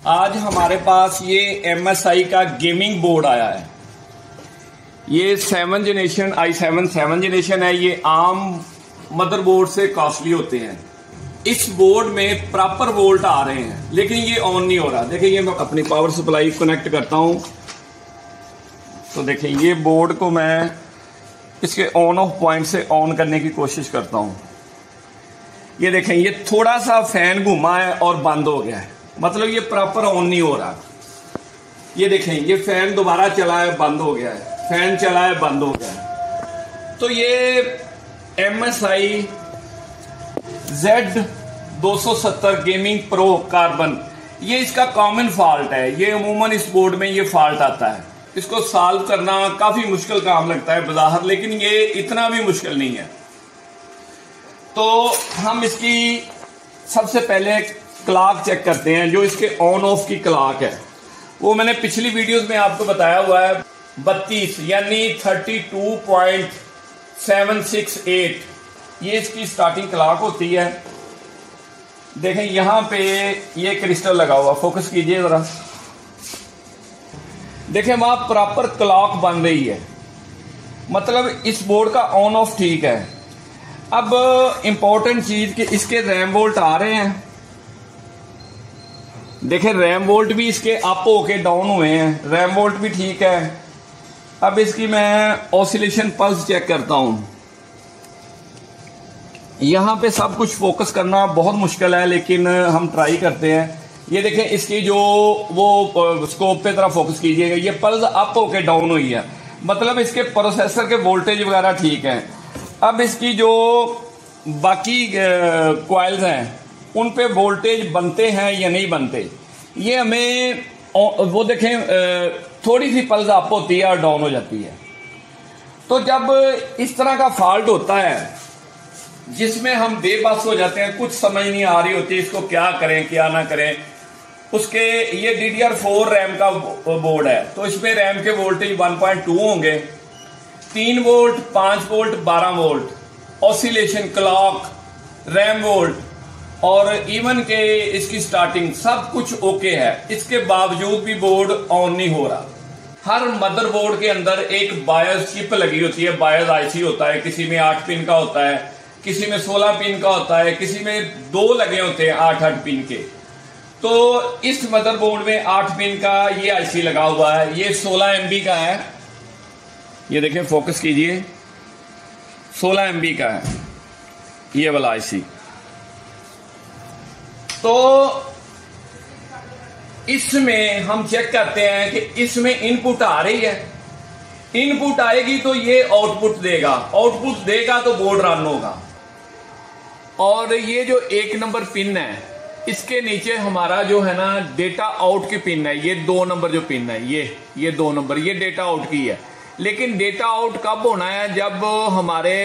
आज हमारे पास ये MSI का गेमिंग बोर्ड आया है। ये 7 जनरेशन i7 7 जनरेशन है। ये आम मदरबोर्ड से कॉस्टली होते हैं। इस बोर्ड में प्रॉपर वोल्ट आ रहे हैं, लेकिन ये ऑन नहीं हो रहा। देखिए, ये मैं अपनी पावर सप्लाई कनेक्ट करता हूं तो देखिए, ये बोर्ड को मैं इसके ऑन ऑफ पॉइंट से ऑन करने की कोशिश करता हूं। ये देखें, ये थोड़ा सा फैन घुमा है और बंद हो गया है, मतलब ये प्रॉपर ऑन नहीं हो रहा। ये देखें, ये फैन दोबारा चला है, बंद हो गया है, फैन चला है, बंद हो गया है। तो ये MSI Z270 gaming pro carbon, ये इसका कॉमन फॉल्ट है। ये अमूमन इस बोर्ड में ये फॉल्ट आता है। इसको सॉल्व करना काफी मुश्किल काम लगता है बज़ाहिर, लेकिन ये इतना भी मुश्किल नहीं है। तो हम इसकी सबसे पहले क्लॉक चेक करते हैं। जो इसके ऑन ऑफ की क्लॉक है वो मैंने पिछली वीडियोस में आपको बताया हुआ है। 32 यानी 32.768 ये इसकी स्टार्टिंग क्लॉक होती है। देखें, यहां पे ये क्रिस्टल लगा हुआ, फोकस कीजिए जरा। देखें, वहां प्रॉपर क्लॉक बन रही है, मतलब इस बोर्ड का ऑन ऑफ ठीक है। अब इंपॉर्टेंट चीज कि इसके रैम वोल्ट आ रहे हैं। देखें, रैम वोल्ट भी इसके अप होके डाउन हुए हैं, रैम वोल्ट भी ठीक है। अब इसकी मैं ऑसिलेशन पल्स चेक करता हूं। यहां पे सब कुछ फोकस करना बहुत मुश्किल है, लेकिन हम ट्राई करते हैं। ये देखें, इसकी जो वो स्कोप पे तरह फोकस कीजिएगा, ये पल्स अप होके डाउन हुई है, मतलब इसके प्रोसेसर के वोल्टेज वगैरह ठीक है। अब इसकी जो बाकी कॉइल्स हैं उन पे वोल्टेज बनते हैं या नहीं बनते, ये हमें वो देखें, थोड़ी सी पल्स अप होती है और डाउन हो जाती है। तो जब इस तरह का फॉल्ट होता है जिसमें हम बेबस हो जाते हैं, कुछ समझ नहीं आ रही होती इसको क्या करें क्या ना करें। उसके ये DDR4 रैम का बोर्ड है, तो इसमें रैम के वोल्टेज 1.2 होंगे, 3 volt, 5 volt, 12 volt, oscillation, clock, RAM volt और इवन के इसकी स्टार्टिंग सब कुछ ओके है। इसके बावजूद भी बोर्ड ऑन नहीं हो रहा। हर मदरबोर्ड के अंदर एक बायस चिप लगी होती है, बायस IC होता है। किसी में 8 पिन का होता है, किसी में 16 पिन का होता है, किसी में 2 लगे होते हैं 8-8 पिन के। तो इस मदरबोर्ड में 8 पिन का ये IC लगा हुआ है। ये 16 MB का है। ये देखें, फोकस कीजिए, 16 MB का है ये वाला IC। तो इसमें हम चेक करते हैं कि इसमें इनपुट आ रही है। इनपुट आएगी तो ये आउटपुट देगा, आउटपुट देगा तो बोर्ड रन होगा। और ये जो 1 नंबर पिन है, इसके नीचे हमारा जो है ना डेटा आउट की पिन है। ये 2 नंबर जो पिन है, ये 2 नंबर, ये डेटा आउट की है। लेकिन डेटा आउट कब होना है? जब हमारे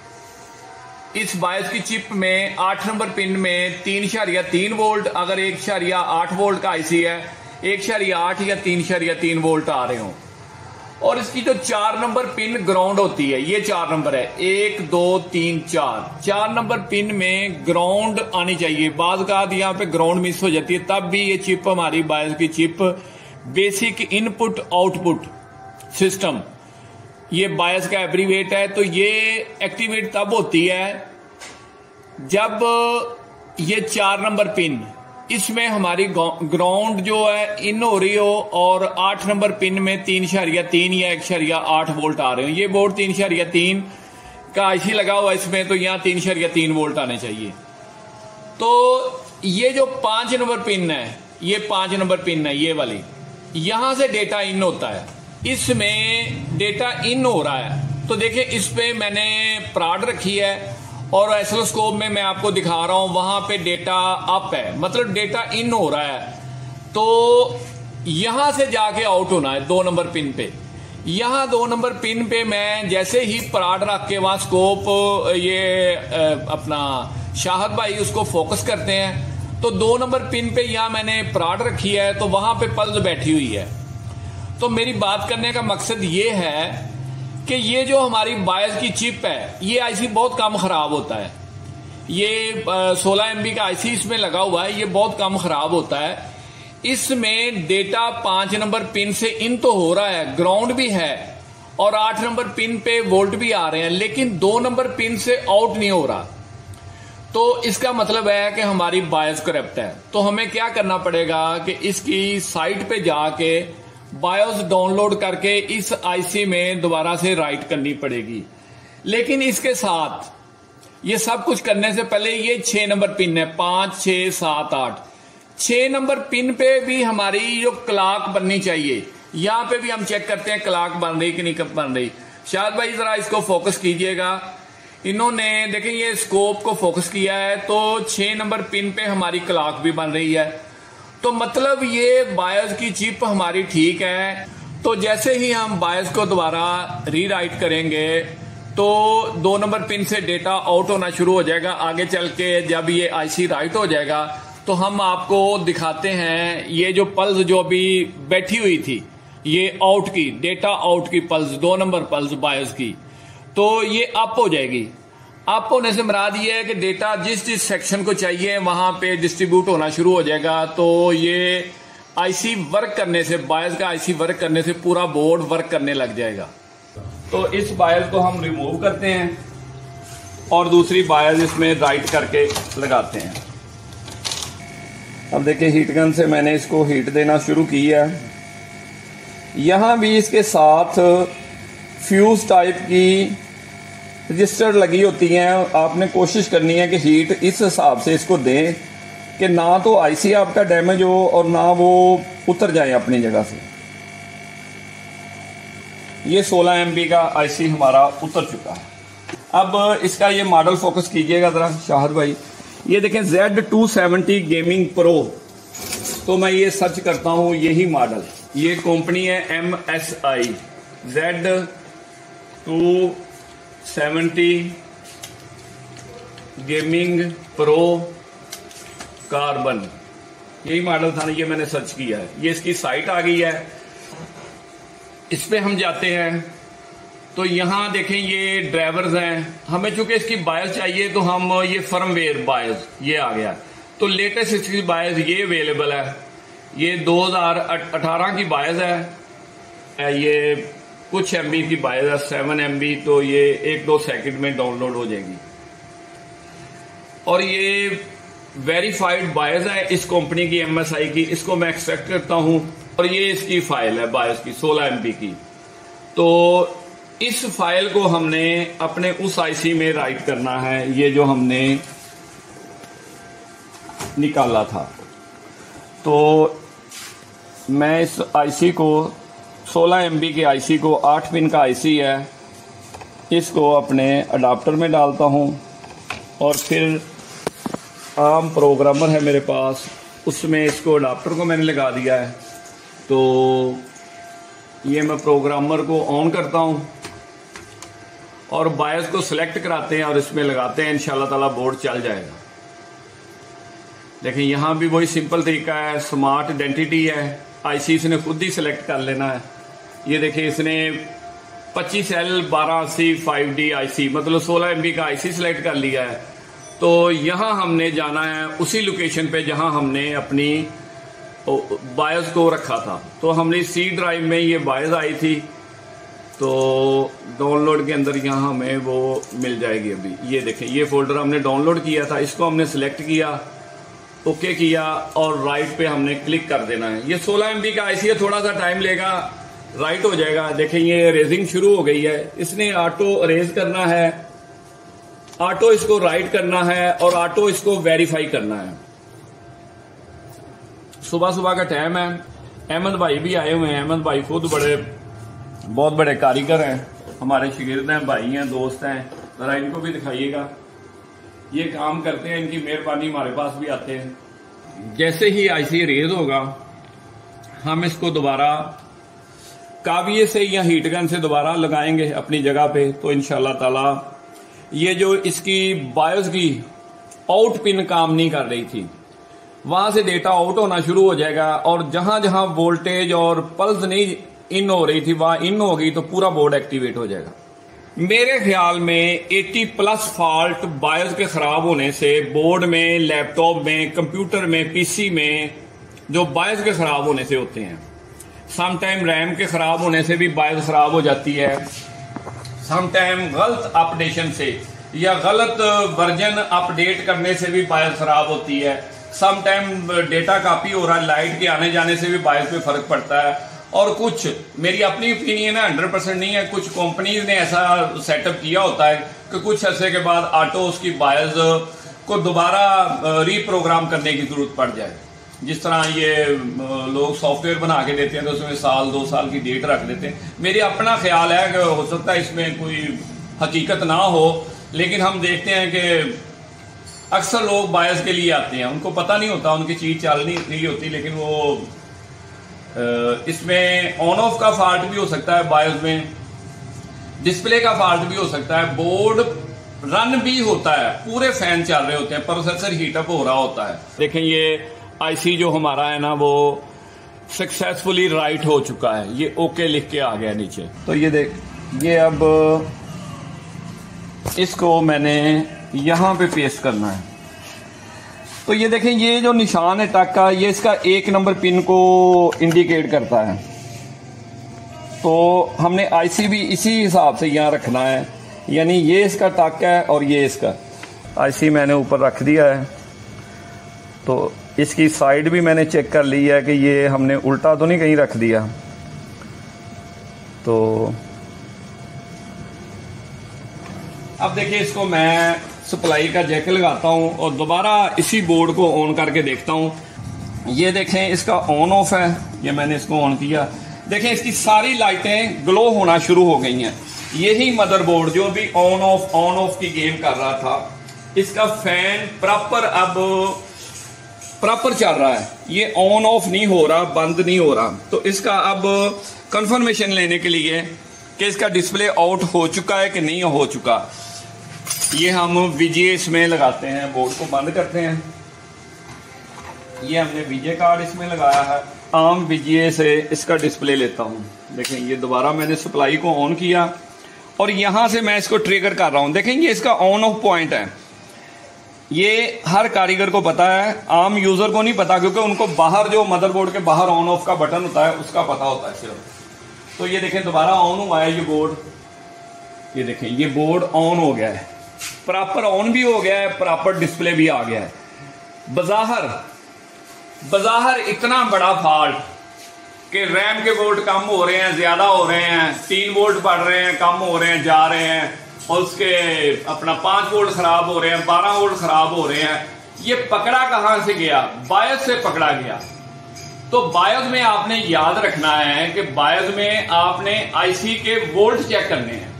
इस बायस की चिप में 8 नंबर पिन में 3.3 वोल्ट, अगर 1.8 वोल्ट का IC है, 1.8 या 3.3 वोल्ट आ रहे हो। और इसकी जो 4 नंबर पिन ग्राउंड होती है, ये 4 नंबर है, 1 2 3 4 नंबर पिन में ग्राउंड आनी चाहिए। बाज़ का यहाँ पे ग्राउंड मिस हो जाती है, तब भी ये चिप, हमारी बायस की chip, basic input output system, ये बायस का एब्रीवेट है। तो ये एक्टिवेट तब होती है जब ये 4 नंबर पिन, इसमें हमारी ग्राउंड जो है इन हो रही हो और 8 नंबर पिन में 3.3 या 1.8 वोल्ट आ रहे हो। ये बोर्ड 3.3 का IC लगा हुआ है इसमें, तो यहाँ 3.3 वोल्ट आने चाहिए। तो ये जो 5 नंबर पिन है, ये 5 नंबर पिन है, ये वाली, यहां से डेटा इन होता है। इसमें डेटा इन हो रहा है। तो देखिए, इस पे मैंने प्राड रखी है और एसोस्कोप में मैं आपको दिखा रहा हूं, वहां पे डेटा अप है, मतलब डेटा इन हो रहा है। तो यहां से जाके आउट होना है 2 नंबर पिन पे। यहां 2 नंबर पिन पे मैं जैसे ही प्राड रख के वहां स्कोप, ये अपना शाहद भाई उसको फोकस करते हैं, तो 2 नंबर पिन पे यहां मैंने प्राड रखी है, तो वहां पे पल्स बैठी हुई है। तो मेरी बात करने का मकसद ये है कि ये जो हमारी बायस की चिप है, ये IC बहुत कम खराब होता है। ये 16 MB का IC इसमें लगा हुआ है, ये बहुत कम खराब होता है। इसमें डेटा 5 नंबर पिन से इन तो हो रहा है, ग्राउंड भी है और 8 नंबर पिन पे वोल्ट भी आ रहे हैं, लेकिन 2 नंबर पिन से आउट नहीं हो रहा। तो इसका मतलब है कि हमारी बायस करप्ट है। तो हमें क्या करना पड़ेगा कि इसकी साइट पे जाके बायोस डाउनलोड करके इस आईसी में दोबारा से राइट करनी पड़ेगी। लेकिन इसके साथ ये सब कुछ करने से पहले ये 6 नंबर पिन है, 5, 6, 7, 8, 6 नंबर पिन पे भी हमारी जो क्लॉक बननी चाहिए, यहां पे भी हम चेक करते हैं क्लॉक बन रही कि नहीं बन रही। शायद भाई जरा इसको फोकस कीजिएगा। इन्होंने देखें ये स्कोप को फोकस किया है तो 6 नंबर पिन पे हमारी क्लॉक भी बन रही है। तो मतलब ये बायोस की चिप हमारी ठीक है। तो जैसे ही हम बायोस को दोबारा रीराइट करेंगे तो 2 नंबर पिन से डेटा आउट होना शुरू हो जाएगा। आगे चल के जब ये आईसी राइट हो जाएगा तो हम आपको दिखाते हैं ये जो पल्स जो अभी बैठी हुई थी, ये आउट की, डेटा आउट की पल्स, 2 नंबर पल्स बायोस की, तो ये अप हो जाएगी। अप होने से मुराद ये है कि डेटा जिस जिस सेक्शन को चाहिए वहां पे डिस्ट्रीब्यूट होना शुरू हो जाएगा। तो ये आईसी वर्क करने से, बायोस का आईसी वर्क करने से पूरा बोर्ड वर्क करने लग जाएगा। तो इस बायोस को हम रिमूव करते हैं और दूसरी बायोस इसमें राइट करके लगाते हैं। अब देखिए हीट गन से मैंने इसको हीट देना शुरू किया। यहां भी इसके साथ फ्यूज टाइप की रजिस्टर लगी होती हैं। आपने कोशिश करनी है कि हीट इस हिसाब से इसको दें कि ना तो आईसी आपका डैमेज हो और ना वो उतर जाए अपनी जगह से। ये 16 MB का आईसी हमारा उतर चुका है। अब इसका ये मॉडल फोकस कीजिएगा जरा शाहद भाई। ये देखें Z270 गेमिंग प्रो। तो मैं ये सर्च करता हूं, यही मॉडल, ये कंपनी है MSI Z270 gaming pro carbon, यही मॉडल था ना, ये मैंने सर्च किया है। ये इसकी साइट आ गई है, इस पे हम जाते हैं तो यहां देखें ये ड्राइवर्स हैं। हमें चूंकि इसकी बायोस चाहिए तो हम ये फर्मवेयर बायोस ये आ गया। तो लेटेस्ट इसकी बायोस ये अवेलेबल है, ये 2018 की बायोस है। ये कुछ MB की बायोस है, 7 MB, तो ये 1-2 सेकंड में डाउनलोड हो जाएगी। और ये वेरीफाइड बायोस है इस कंपनी की, MSI की। इसको मैं एक्सट्रैक्ट करता हूं और ये इसकी फाइल है बायोस की 16 MB की। तो इस फाइल को हमने अपने उस आईसी में राइट करना है, ये जो हमने निकाला था। तो मैं इस आईसी को 16 MB के आईसी को, 8 पिन का आईसी है, इसको अपने अडाप्टर में डालता हूं और फिर आम प्रोग्रामर है मेरे पास, उसमें इसको अडाप्टर को मैंने लगा दिया है। तो ये मैं प्रोग्रामर को ऑन करता हूं और बायोस को सिलेक्ट कराते हैं और इसमें लगाते हैं। इंशाल्लाह ताला बोर्ड चल जाएगा। देखिए यहां भी वही सिंपल तरीका है, स्मार्ट आइडेंटिटी है, आईसी इसने खुद ही सिलेक्ट कर लेना है। ये देखिए इसने 25L1280 5D आईसी, मतलब 16 MB का आईसी सिलेक्ट कर लिया है। तो यहां हमने जाना है उसी लोकेशन पे जहां हमने अपनी बायोस को रखा था। तो हमने C ड्राइव में ये बायोस आई थी, तो डाउनलोड के अंदर यहाँ हमें वो मिल जाएगी। अभी ये देखें ये फोल्डर हमने डाउनलोड किया था, इसको हमने सिलेक्ट किया, ओके किया और राइट पे हमने क्लिक कर देना है। ये 16 MB का आईसी है, थोड़ा सा टाइम लेगा, राइट हो जाएगा। देखें ये अरेजिंग शुरू हो गई है। इसने ऑटो अरेज करना है, ऑटो इसको राइट करना है और ऑटो इसको वेरीफाई करना है। सुबह सुबह का टाइम है, अहमद भाई भी आए हुए हैं। अहमद भाई खुद बहुत बड़े कारीगर हैं, हमारे शागिर्द हैं, भाई हैं, दोस्त हैं। जरा इनको भी दिखाइएगा, ये काम करते हैं, इनकी मेहरबानी हमारे पास भी आते हैं। जैसे ही आईसी रेज होगा हम इसको दोबारा काविये से या हीट गन से दोबारा लगाएंगे अपनी जगह पे। तो इंशाल्लाह ताला ये जो इसकी बायोस की आउट पिन काम नहीं कर रही थी, वहां से डेटा आउट होना शुरू हो जाएगा और जहां जहां वोल्टेज और पल्स नहीं इन हो रही थी वहां इन हो गई तो पूरा बोर्ड एक्टिवेट हो जाएगा। मेरे ख्याल में 80+ फॉल्ट बायोस के खराब होने से बोर्ड में, लैपटॉप में, कंप्यूटर में, पीसी में जो बायस के खराब होने से होते हैं। सम टाइम रैम के खराब होने से भी बायस खराब हो जाती है, सम टाइम गलत अपडेशन से या गलत वर्जन अपडेट करने से भी बायस खराब होती है, सम टाइम डेटा कॉपी हो रहा है, लाइट के आने जाने से भी बायस पे फर्क पड़ता है। और कुछ मेरी अपनी ओपिनियन है, 100% नहीं है, कुछ कंपनीज ने ऐसा सेटअप किया होता है कि कुछ अर्से के बाद ऑटो उसकी बायस को दोबारा रीप्रोग्राम करने की जरूरत पड़ जाए। जिस तरह ये लोग सॉफ्टवेयर बना के देते हैं तो उसमें 1-2 साल की डेट रख देते हैं। मेरी अपना ख्याल है कि हो सकता है इसमें कोई हकीकत ना हो, लेकिन हम देखते हैं कि अक्सर लोग बायस के लिए आते हैं, उनको पता नहीं होता, उनकी चीज चल नहीं होती, लेकिन वो इसमें ऑन ऑफ का फॉल्ट भी हो सकता है, बायस में डिस्प्ले का फॉल्ट भी हो सकता है, बोर्ड रन भी होता है, पूरे फैन चल रहे होते हैं, प्रोसेसर हीटअप हो रहा होता है। देखें ये आईसी जो हमारा है ना वो सक्सेसफुली राइट हो चुका है, ये ओके लिख के आ गया नीचे। तो ये देख, ये अब इसको मैंने यहां पे पेस्ट करना है। तो ये देखें, ये जो निशान है टक का, ये इसका 1 नंबर पिन को इंडिकेट करता है। तो हमने आईसी भी इसी हिसाब से यहां रखना है, यानी ये इसका टक है और ये इसका। आईसी मैंने ऊपर रख दिया है, तो इसकी साइड भी मैंने चेक कर ली है कि ये हमने उल्टा तो नहीं कहीं रख दिया। तो अब देखिए, इसको मैं सप्लाई का जैक लगाता हूं और दोबारा इसी बोर्ड को ऑन करके देखता हूं। ये देखें, इसका ऑन ऑफ है, ये मैंने इसको ऑन किया, देखें इसकी सारी लाइटें ग्लो होना शुरू हो गई हैं। यही मदरबोर्ड जो भी ऑन ऑफ की गेम कर रहा था, इसका फैन प्रॉपर चल रहा है, ये ऑन ऑफ नहीं हो रहा, बंद नहीं हो रहा। तो इसका अब कंफर्मेशन लेने के लिए कि इसका डिस्प्ले आउट हो चुका है कि नहीं हो चुका, ये हम वीजीए इसमें लगाते हैं, बोर्ड को बंद करते हैं। ये हमने वीजीए कार्ड इसमें लगाया है, आम वीजीए से इसका डिस्प्ले लेता हूं। देखें, ये दोबारा मैंने सप्लाई को ऑन किया और यहां से मैं इसको ट्रिगर कर रहा हूं। देखें, ये इसका ऑन ऑफ पॉइंट है, ये हर कारीगर को पता है, आम यूजर को नहीं पता, क्योंकि उनको बाहर जो मदरबोर्ड के बाहर ऑन ऑफ का बटन होता है उसका पता होता है सिर्फ। तो ये देखें, दोबारा ऑन हुआ है ये बोर्ड, ये देखें ये बोर्ड ऑन हो गया है, प्रॉपर ऑन भी हो गया है, प्रॉपर डिस्प्ले भी आ गया है। बज़ाहिर इतना बड़ा फॉल्ट कि रैम के वोल्ट कम हो रहे हैं, ज्यादा हो रहे हैं, 3 वोल्ट बढ़ रहे हैं, कम हो रहे हैं, जा रहे हैं, और उसके अपना 5 वोल्ट खराब हो रहे हैं, 12 वोल्ट खराब हो रहे हैं। ये पकड़ा कहां से गया? बायस से पकड़ा गया। तो बायस में आपने याद रखना है कि बायस में आपने आईसी के वोल्ट चेक करने हैं।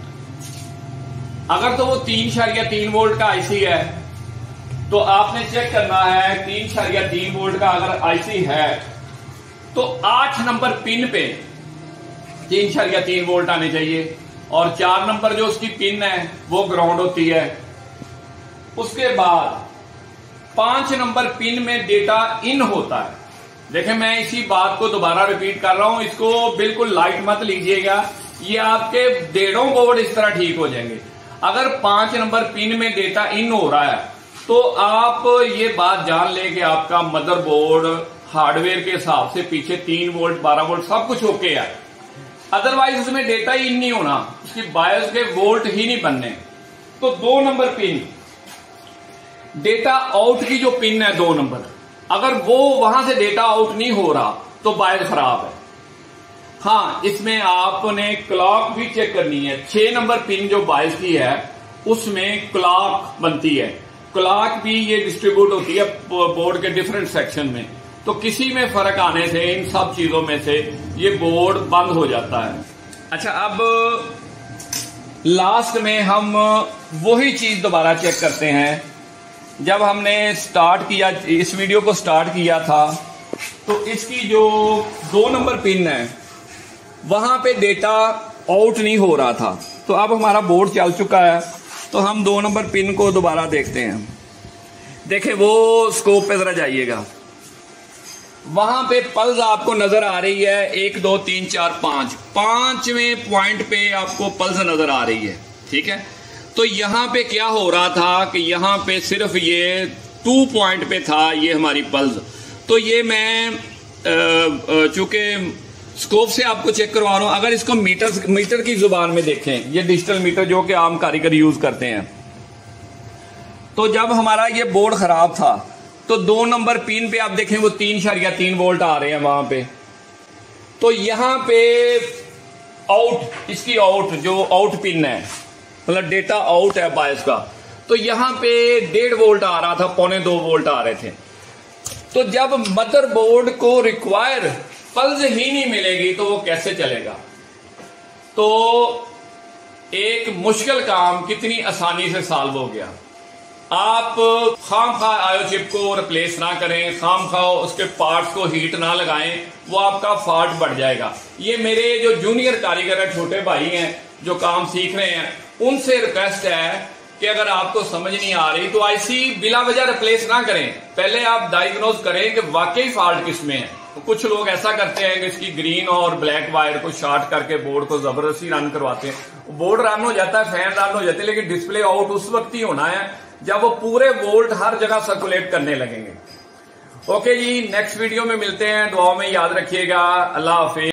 अगर तो वो 3.3 वोल्ट का आईसी है तो आपने चेक करना है 3.3 वोल्ट का अगर आईसी है तो 8 नंबर पिन पे 3.3 वोल्ट आने चाहिए, और 4 नंबर जो उसकी पिन है वो ग्राउंड होती है। उसके बाद 5 नंबर पिन में डेटा इन होता है। देखें, मैं इसी बात को दोबारा रिपीट कर रहा हूं, इसको बिल्कुल लाइट मत लीजिएगा, ये आपके 1.5 बोर्ड इस तरह ठीक हो जाएंगे। अगर 5 नंबर पिन में डेटा इन हो रहा है तो आप ये बात जान लें कि आपका मदरबोर्ड हार्डवेयर के हिसाब से पीछे 3 वोल्ट 12 वोल्ट सब कुछ ओके है। अदरवाइज उसमें डेटा ही नहीं होना, उसकी बायस के वोल्ट ही नहीं बनने। तो 2 नंबर पिन, डेटा आउट की जो पिन है 2 नंबर, अगर वो वहां से डेटा आउट नहीं हो रहा तो बायस खराब है। हाँ, इसमें आपने क्लॉक भी चेक करनी है। 6 नंबर पिन जो बायस की है उसमें क्लॉक बनती है, क्लॉक भी ये डिस्ट्रीब्यूट होती है बोर्ड के डिफरेंट सेक्शन में। तो किसी में फर्क आने से इन सब चीजों में से ये बोर्ड बंद हो जाता है। अच्छा, अब लास्ट में हम वही चीज दोबारा चेक करते हैं। जब हमने स्टार्ट किया, इस वीडियो को स्टार्ट किया था, तो इसकी जो 2 नंबर पिन है वहां पे डेटा आउट नहीं हो रहा था। तो अब हमारा बोर्ड चल चुका है, तो हम 2 नंबर पिन को दोबारा देखते हैं। देखें, वो स्कोप पे जरा जाइएगा, वहां पे पल्स आपको नजर आ रही है 1 2 3 4 5, 5वें पॉइंट पे आपको पल्स नजर आ रही है, ठीक है। तो यहां पे क्या हो रहा था कि यहां पे सिर्फ ये 2 पॉइंट पे था ये हमारी पल्स, तो ये मैं चूंकि स्कोप से आपको चेक करवा रहा हूं, अगर इसको मीटर की जुबान में देखें, ये डिजिटल मीटर जो कि आम कारीगर यूज करते हैं, तो जब हमारा ये बोर्ड खराब था तो 2 नंबर पिन पे आप देखें वो 3.3 वोल्ट आ रहे हैं वहां पे। तो यहां पे आउट, इसकी आउट जो आउट पिन है, मतलब डेटा आउट है बायस का, तो यहां पे 1.5 वोल्ट आ रहा था, 1.25 वोल्ट आ रहे थे। तो जब मदरबोर्ड को रिक्वायर पल्स ही नहीं मिलेगी तो वो कैसे चलेगा? तो एक मुश्किल काम कितनी आसानी से सॉल्व हो गया। आप खामखा आयो चिप को रिप्लेस ना करें, खामखा उसके पार्ट्स को हीट ना लगाएं, वो आपका फॉल्ट बढ़ जाएगा। ये मेरे जो जूनियर कारीगर है, छोटे भाई हैं जो काम सीख रहे हैं, उनसे रिक्वेस्ट है कि अगर आपको समझ नहीं आ रही तो आईसी बिला वजह रिप्लेस ना करें, पहले आप डायग्नोज करें कि वाकई फॉल्ट किस में है। तो कुछ लोग ऐसा करते हैं कि इसकी ग्रीन और ब्लैक वायर को शॉर्ट करके बोर्ड को जबरदस्ती रन करवाते हैं। बोर्ड रन हो जाता है, फैन रन हो जाते हैं, लेकिन डिस्प्ले आउट उस वक्त ही होना है जब वो पूरे वोल्ट हर जगह सर्कुलेट करने लगेंगे। ओके जी, नेक्स्ट वीडियो में मिलते हैं, दुआओं में याद रखिएगा। अल्लाह हाफिज।